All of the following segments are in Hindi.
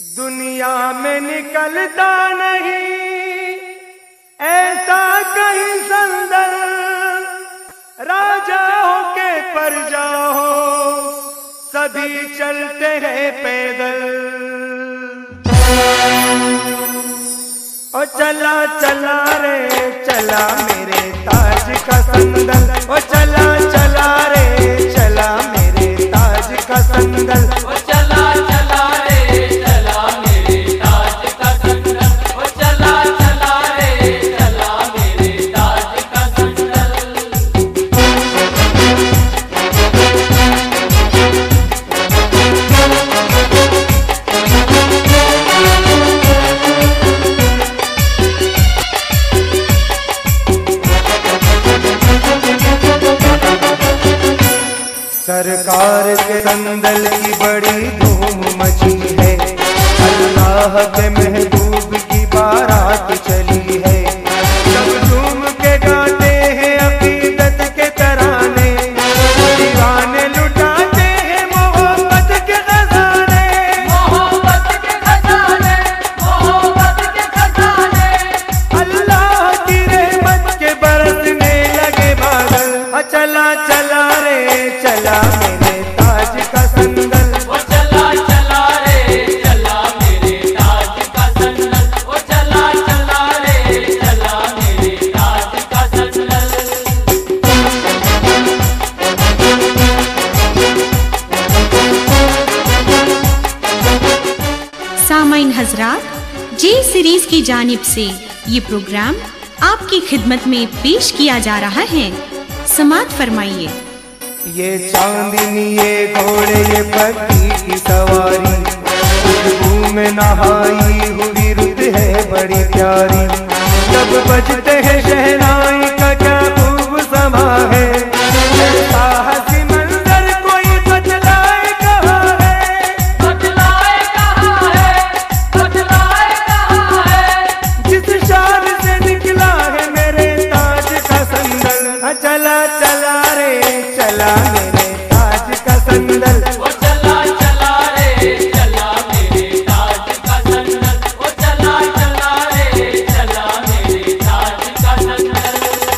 दुनिया में निकलता नहीं ऐसा कहीं संदल, राजा हो के प्रजा हो सभी चलते हैं पैदल। ओ चला चला रे चला मेरे ताज का संदल, ओ चला चला रे चला मेरे ताज का संदल, ओ चला चला रे चला मेरे ताज का संदल, ओ चला चला रे चला मेरे ताज का संदल। सरकार के संदल की बड़ी धूम मची है, अल्लाह के महबूब की बारात चली है। सब झूम के गाते हैं अकीदत के तराने, दीवाने लुटाते हैं मोहब्बत के खजाने, मोहब्बत के खजाने, मोहब्बत के खजाने। अल्लाह की रहमत के बरसने लगे बादल। चला चला रे चला मेरे ताज का संदल, ओ चला चला रे चला मेरे ताज का संदल, ओ चला चला रे चला मेरे ताज का संदल। सामाइन हजरात, जे सीरीज की जानिब से ये प्रोग्राम आपकी खिदमत में पेश किया जा रहा है। समात फरमाइए। ये चांदनी ये घोड़े ये पक्षी की सवारी, खुशबू में नहाई हुई रुत है बड़ी प्यारी। जब बजते हैं शहनाई का क्या खूब समा है, ऐसा हंसी मंजर कोई बतलाए कहाँ है, बतलाए कहाँ है, बतलाए कहाँ है। जिस शान से निकला है मेरे ताज का संदल। चला चला रे चला मेरे ताज का संदल, ओ चला चला रे चला मेरे ताज का संदल, ओ चला चला रे चला मेरे ताज का संदल।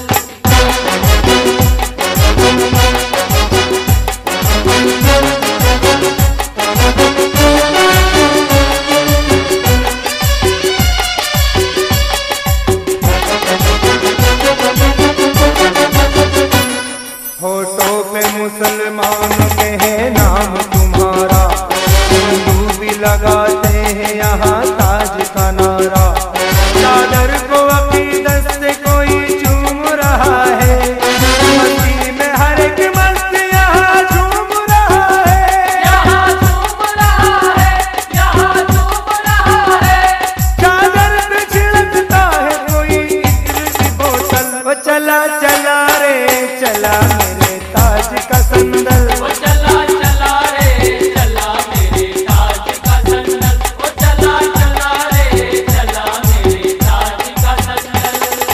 होठों पे मुसलमानों के है नाम तुम्हारा, हिंदू भी लगाते हैं यहाँ ताज का नारा। चादर को अकीदत से कोई चूम रहा है, मस्ती में हर एक मस्त यहाँ झूम रहा है, यहाँ झूम रहा है, यहाँ झूम रहा है। चादर पे छिड़कता है कोई इत्र की बोतल। वो चला चला रे चला मेरे ताज का संदल, ओ चला चला रे चला मेरे ताज का संदल, ओ चला चला रे चला मेरे ताज का संदल।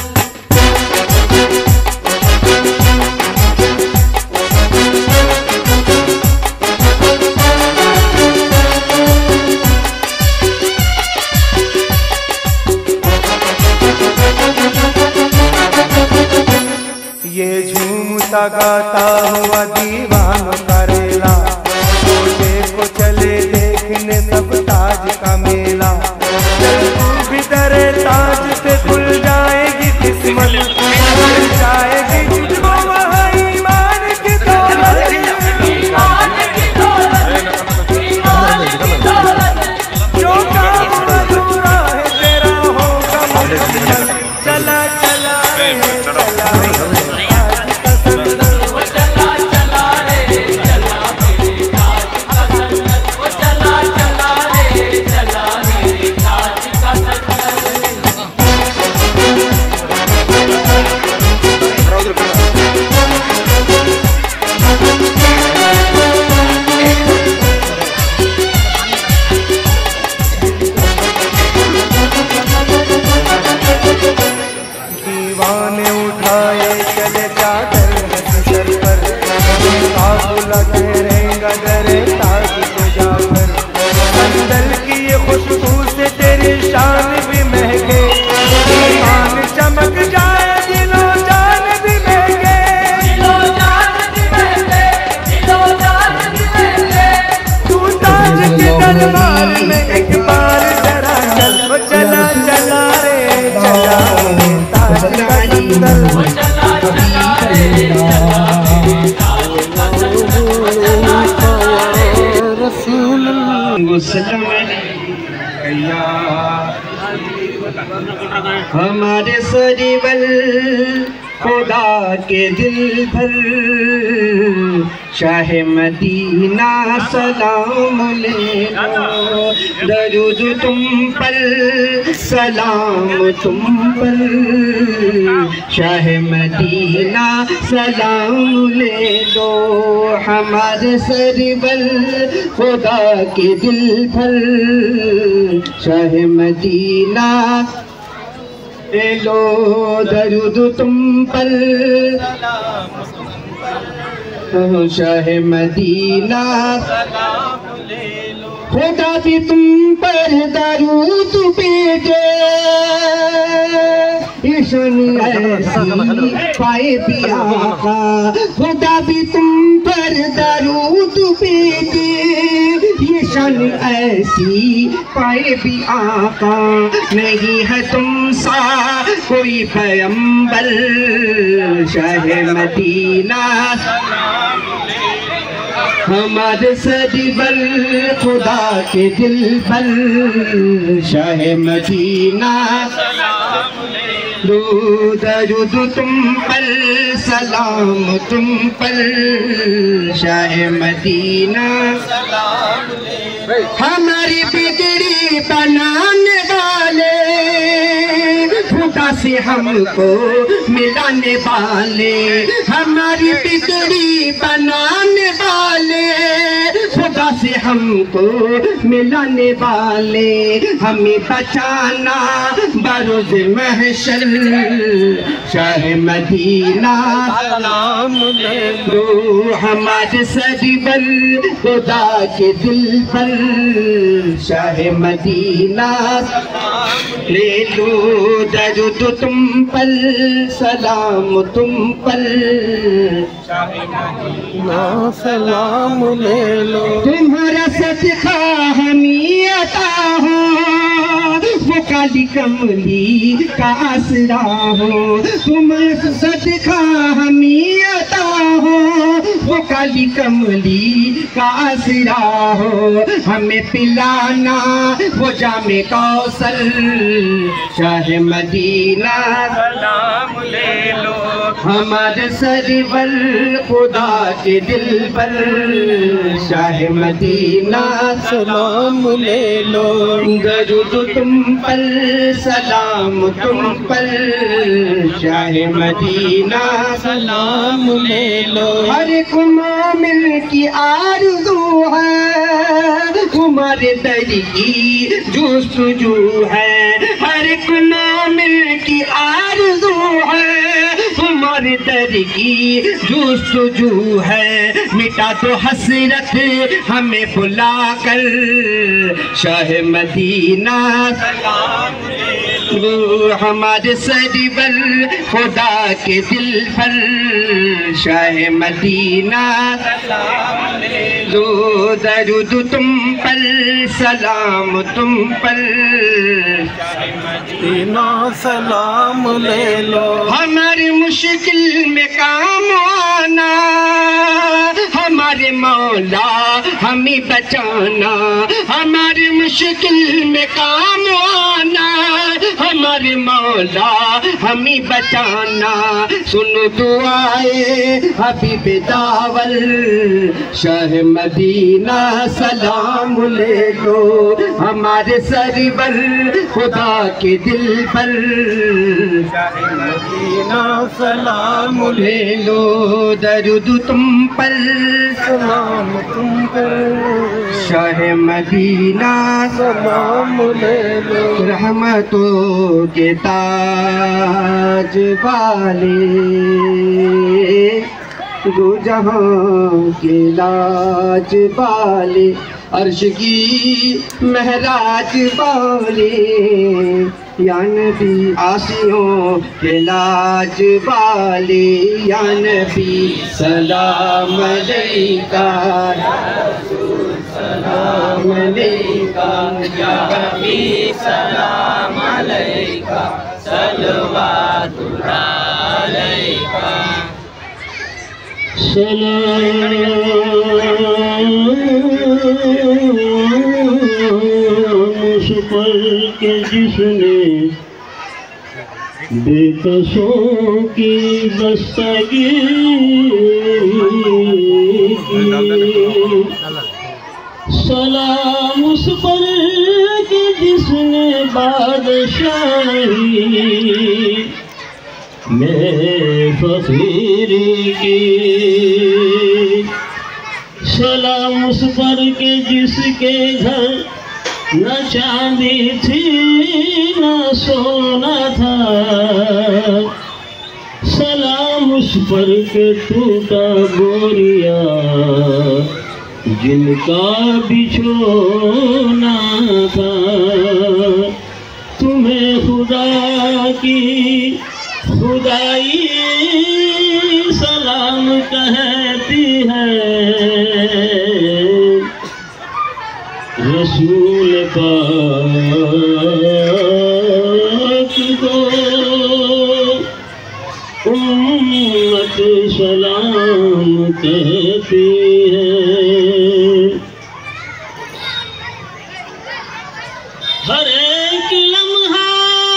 ये झूमता गाता हुआ दीवान करेला, छोटे को चले देखने सब ताज का मेला। चल तू भी डरे ताज से खुल जाएगी किस्मत, मिल जाएगी तुझको वहाँ ईमान की दौलत। ईमान की दौलत, ईमान की दौलत। जो काम अधूरा है तेरा होगा मुकम्मल। चला चला रे चला ताज का संदल, ओ चला दरबार में एक बार जरा चल, ओ चला चला रे चला मेरे ताज का संदल। चला चला रे चला मेरे ताज का संदल। रसूल हमारे सरीवल खुदा के दिल भर शाह मदीना सलाम ले लो, दरूद तुम पर सलाम तुम पर शाह मदीना सलाम ले लो। हमारे सरवर खुदा के दिल पर शाह मदीना ले लो, दरूद तुम पर शाह मदीना खुदा भी तुम पर दरूद भेजे, ईशान ऐसी पाए भी आका। खुदा भी तुम पर दरूद भेजे, ईशान ऐसी पाए भी आका। नहीं है तुम सा कोई पैगंबर शाह मदीना। हमारे सरवर खुदा के दिल पर शाह मदीना दरूद तुम पर सलाम तुम पर शाह मदीना। हमारी बिगड़ी बनाने वाले खुदा से हमको मिलाने वाले, हमारी बिगड़ी बनाने वाले खुदा से हमको मिलाने वाले। हमें बचाना बरोज महशर शाह मदीना सलाम ले लो। हमारे सरवर खुदा के दिल पर शाह मदीना ले लो, दरूद तुम पर सलाम तुम पर शाह मदीना सलाम ले लो। तुम्हारा सदका हमें अता हो, वो काली कमली का आसरा हो। तुम्हारा सदका हमें अता हो, वो काली कमली का आसरा हो। हमें पिलाना वो जामे कौसर शाह मदीना सलाम ले लो। हमारे सरवर खुदा के दिल पर शाह मदीना सलाम ले लो, दरूद तुम पर सलाम तुम पर शाह मदीना सलाम ले लो। हर एक मोमिन की आरज़ू है, तुम्हारे दर की जुस्तजू है। हर एक मोमिन की आरज़ू है, तुम्हारे दर की जुस्तजू है। मिटा दो हसरत हमें बुला कर शाह मदीना सलाम ले लो। हमारे सरवर खुदा के दिल पर शाह मदीना सलाम ले लो, दरूद तुम पर सलाम तुम पर शाह मदीना सलाम ले लो। हमारी मुश्किल में काम आना हमारे मौला हमें बचाना। हमारी मुश्किल में काम आना हमारे मौला हमें बचाना। सुनो दुआए हबीब दावल शाह मदीना सलाम ले लो। हमारे सरवर खुदा के दिल पर शाह मदीना सलाम ले लो, दरूद तुम पर सलाम तुम पर शाह मदीना सलाम ले लो। रहमतों के ताज वाले दो जहां के लाज वाले, अर्श की महराज वाले या नबी आसियों के लाज वाले, या नबी सलाम अलैका। सलाम अलैका या हबीब सलाम अलैका सलवातुल्लाह अलैका उस पर के जिसने बेकसों की दस्तगीरी की। सलाम उस पर के जिसने बादशाही में फकीरी की। सलाम उस पर के जिसके घर न चांदी थी न सोना था। सलाम उस पर के टूटा बोरिया जिनका बिछोना था। तुम्हें खुदा की खुदाई सलाम कहती है। रसूल पाक को उम्मत सलाम कहती है। हर एक लम्हा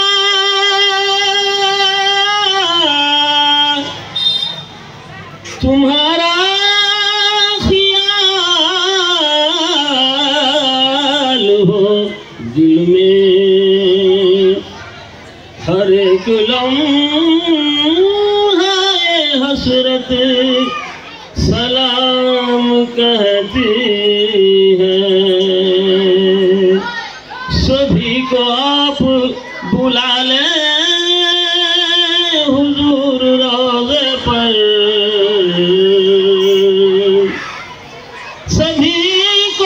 तुम्हारा ख्याल हो दिल में। हर एक लम्हा हसरत सलाम कहती है। सभी को आप बुला लें हुजूर रोज़े पर। सभी को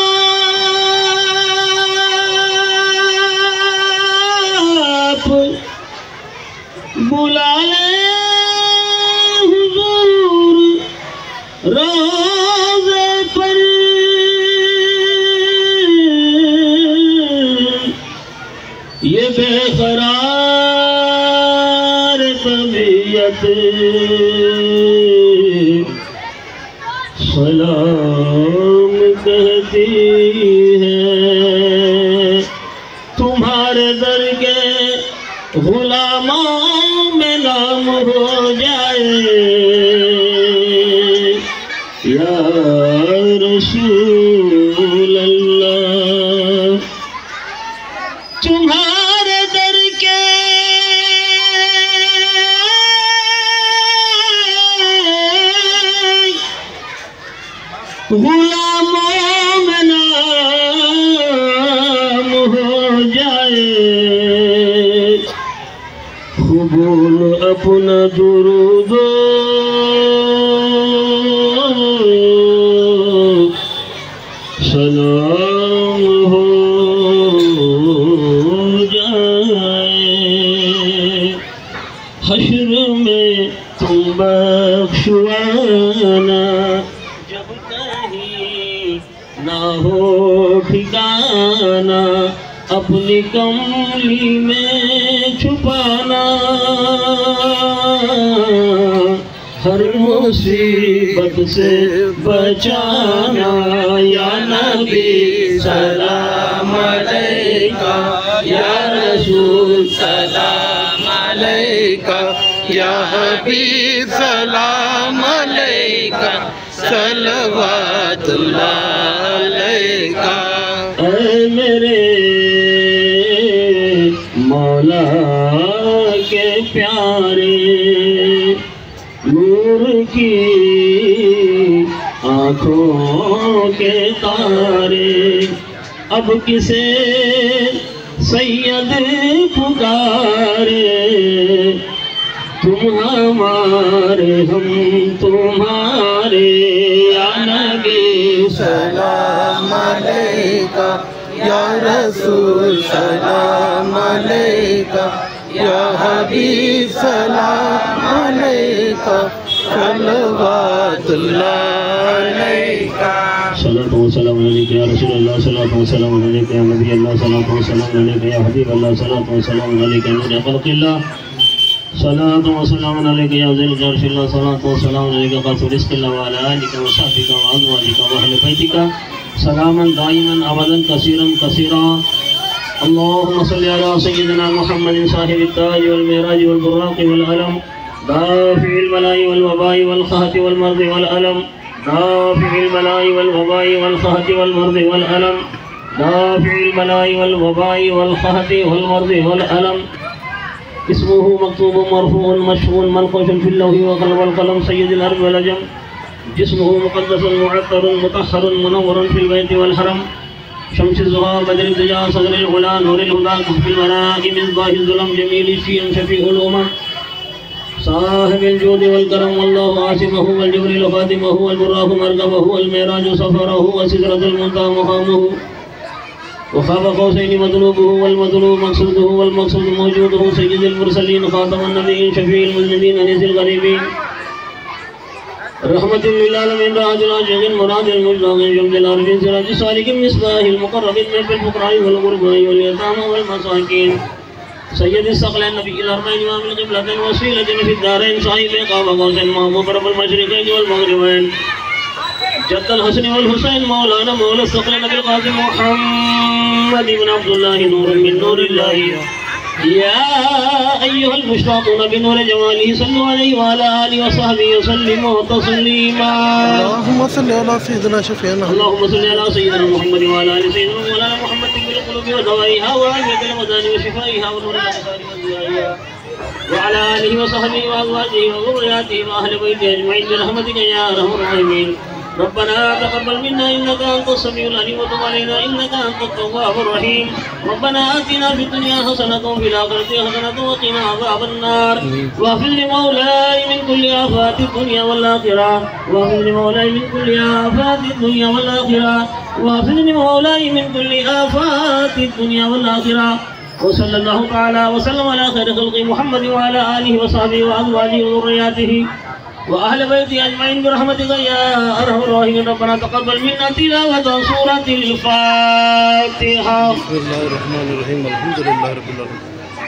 आप बुला लें हुजूर रोज़े पर। ये बेकरार तबीयत सलाम कहती है। तुम्हारे दर के गुलामों में नाम हो जाए या रसूल अल्लाह। तुम्हारे दर के गुलामों में नाम हो जाए। कबूल अपना दुरूद सलाम हो जाए। हश्र में तुम बख्शवाना जब कहीं ना हो ठिकाना। अपनी कमली में छुपाना। हर मुसीबत से बचाना। या नबी सलाम अलैका या रसूल सलाम अलैका या हबीब सलाम अलैका सलवातुल्लाह अलैका। ऐ मेरे मौला के प्यारे नूर की आँखों के तारे। अब किसे सैयद पुकारे। तुम हमारे हम तुम्हारे। या नबी सलाम अलैका या रसूल सलाम अलैका या हबीब सलाम अलैका सलवातुल्लाह अलैका। सल्लल्लाहु अलैहि या रसूलुल्लाह सल्लल्लाहु अलैहि या नबी अल्लाह सल्लल्लाहु अलैहि या हबीब अल्लाह सल्लल्लाहु अलैहि या नूर खल्क़िल्लाह सल्लल्लाहु अलैहि या ज़िल जलालिल्लाह सल्लल्लाहु अलैहि क़ासिम रिज़्क़िल्लाह व अला आलिका व सहबिका व अज़वाजिका व अहलि बैतिका सलामन दाइमन अबदन कसीरन कसीरा। अल्लाहुम्मा सल्लि अला सय्यिदिना मुहम्मदिन साहिबित ताज वल मिराज वल बुराक़ वल अलम दाफ़िल बलाई वल वबाई वल क़हत वल मर्द वल अलम दाफ़िल बलाई वल वबाई वल क़हत वल मर्द वल अलम दाफ़िल बलाई वल वबाई वल क़हत वल मर्द वल अलम। इसमुहु मक्तूबुन मरफ़ूअन मशहूरun मनक़ूशुन फ़िल लौहि व क़लम सय्यिदिल अरब वल अजम जिस्मुहु मुक़द्दसुन मुअत्तरुन मुतahharun मुनव्वरुन फ़िल बैति वल हरम शम्सुज़ ज़ुहा बदरिद दुजा सदरिल उला नूरिल हुदा कुफ़िल मनाक़ि मिज़बाहिज़ ज़ुलम जमीलिश शीअम शफ़ीउल उमम साहिबिल जूदि वल करम वल्लाहु आसिमहु वल जिब्रील ख़ादिमहु वल बुर्राक़ु मरकबहु वल मिराजु सफ़रहु व सिदरतुल मुंतहा मक़ामुहु वख़ाब क़ौसैनि मतलूबुहु वल मतलूब मक़सूदुहु वल मक़सूद मौजूदुहु सय्यिदुल मुरसलीन ख़ातमुन नबिय्यीन शफ़ीउल मुज़निबीन अनीसिल ग़रीबीन रहमतुल लिल आलमीन राजुल आजिज़िन मुरादिल मुजदागिन जमदिल आरिफीन सिराजिस सालिकिन मिस्बाहिल मुक़र्रबिन मिनल फ़ुक़राइ वल ग़ुरबाइ वल यतामा वल मसाकीन सय्यदिस सक़लैन नबिय्यिल अरबैन इमामिल क़िबलतैन वसीलतिन फ़िद दारैन साहिब क़ाब क़ौसैन महबूब रब्बुल मशरिक़ैन वल मग़रिबैन जद्दुल हसन वल हुसैन मौलाना मौला सक़लैन अबिल क़ासिम मुहम्मद इब्न अब्दुल्लाह नूरुम मिन नूरिल्लाह या अय्युहल मुश्ताक़ून बिनूर जमालिही सल्लु अलैहि व अला आलिहि व सहबिहि वसल्लिमू तस्लीमा। अल्लाहुम्मा सल्लि अला सय्यिदिना शफ़ीअना अल्लाहुम्मा सल्लि अला सय्यिदिना मुहम्मद व अला आलि सय्यिदिना मौलाना मुहम्मद तिब्बिल क़ुलूबि व दवाइहा व आफ़ियतिल अबदानि व शिफ़ाइहा व नूरिल अब्सारि व ज़ियाइहा व अला आलिहि व सहबिहि व अज़वाजिहि व ज़ुर्रिय्यतिहि व अहलि बैतिहि अजमईन बिरहमतिका या अरहमर राहिमीन। रब्बना तक़ब्बल मिन्ना इन्नका अंतस समीउल अलीम व तुब अलैना इन्नका अंतत तव्वाबुर रहीम। रब्बना आतिना फिद दुनिया हसनतन व फिल आखिरति हसनतन व क़िना अज़ाबन नार वाग़फिर लि मौलाई मिन कुल्लि आफ़ातिद दुनिया वल आखिरह वाग़फिर लि मौलाई मिन कुल्लि आफ़ातिद दुनिया वल आखिरह वाग़फिर लि मौलाई मिन कुल्लि आफ़ातिद दुनिया वल आखिरह व सल्लल्लाहु तआला व सल्लम अला खैरि ख़ल्क़ि मुहम्मद व अला आलिहि व सहबिहि व अज़वाजिहि व ज़ुर्रिय्यतिहि وأهل بيتي أجمعين برحمتك يا أرحم الراحمين। ربنا تقبل منا تلاوة سورة الفاتحة. بسم الله الرحمن الرحيم الحمد لله رب العالمين.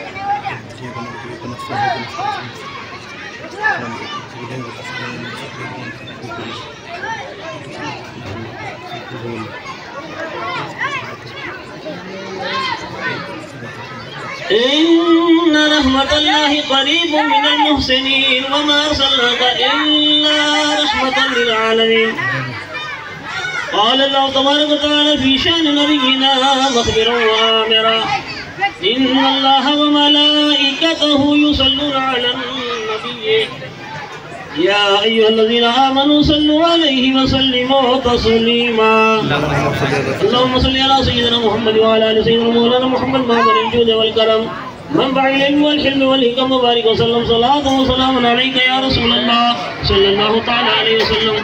إن رحمة الله قريب من المحسنين وما أرسلناك إلا رحمة للعالمين. قال الله تبارك وتعالى في شأن نبينا مخبرا وآمرا إن الله وملائكته يصلون على النبي يا أيها الذين آمنوا صلوا عليه وسلموا تسليما. اللهم صل على سيدنا محمد وعلى آل سيدنا مولانا محمد مهبل الجود والكرم منبع العلم والحلم والحكم وبارك وسلم صلاة وسلام عليك يا رسول الله صلى الله تعالى عليه وسلم.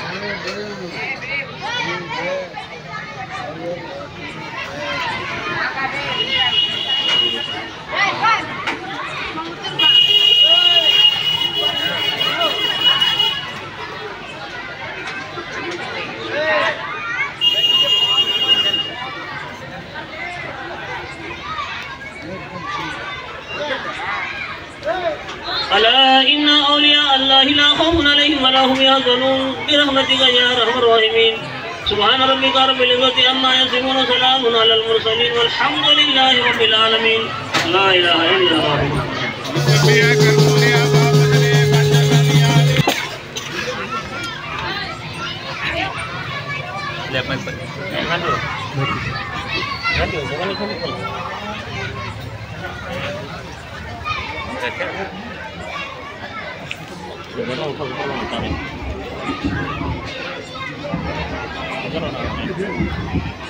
ألا إن أولياء الله لا خوف عليهم ولا هم يحزنون برحمتك يا أرحم الراحمين. سبحان ربك رب العزة عما يصفون وسلام على المرسلين والحمد لله رب العالمين. لا إله إلا الله. Gracias.